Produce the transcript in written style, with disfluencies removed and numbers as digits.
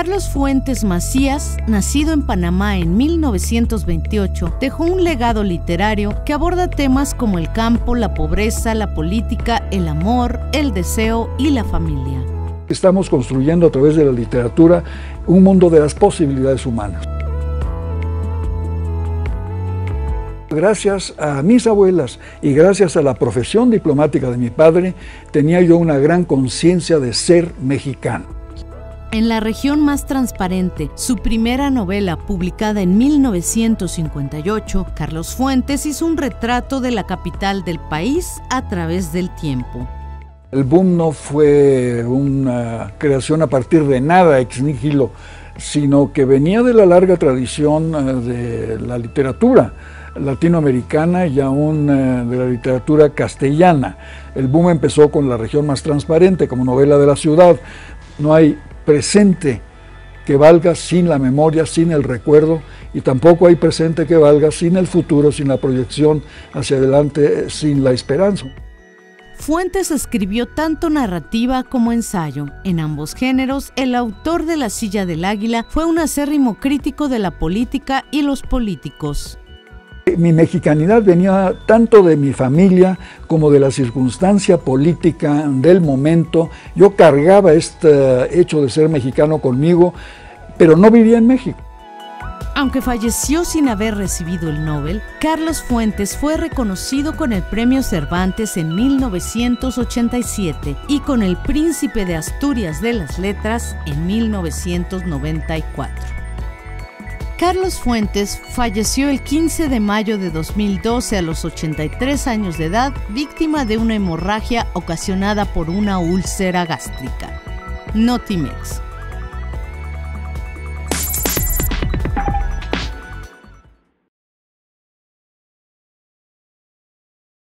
Carlos Fuentes Macías, nacido en Panamá en 1928, dejó un legado literario que aborda temas como el campo, la pobreza, la política, el amor, el deseo y la familia. Estamos construyendo a través de la literatura un mundo de las posibilidades humanas. Gracias a mis abuelas y gracias a la profesión diplomática de mi padre, tenía yo una gran conciencia de ser mexicano. En La región más transparente, su primera novela publicada en 1958, Carlos Fuentes hizo un retrato de la capital del país a través del tiempo. El boom no fue una creación a partir de nada ex nihilo, sino que venía de la larga tradición de la literatura latinoamericana y aún de la literatura castellana. El boom empezó con La región más transparente como novela de la ciudad. No hay presente que valga sin la memoria, sin el recuerdo, y tampoco hay presente que valga sin el futuro, sin la proyección hacia adelante, sin la esperanza. Fuentes escribió tanto narrativa como ensayo. En ambos géneros, el autor de La silla del águila fue un acérrimo crítico de la política y los políticos. Mi mexicanidad venía tanto de mi familia como de la circunstancia política del momento. Yo cargaba este hecho de ser mexicano conmigo, pero no vivía en México. Aunque falleció sin haber recibido el Nobel, Carlos Fuentes fue reconocido con el Premio Cervantes en 1987 y con el Príncipe de Asturias de las Letras en 1994. Carlos Fuentes falleció el 15 de mayo de 2012 a los 83 años de edad, víctima de una hemorragia ocasionada por una úlcera gástrica. Notimex.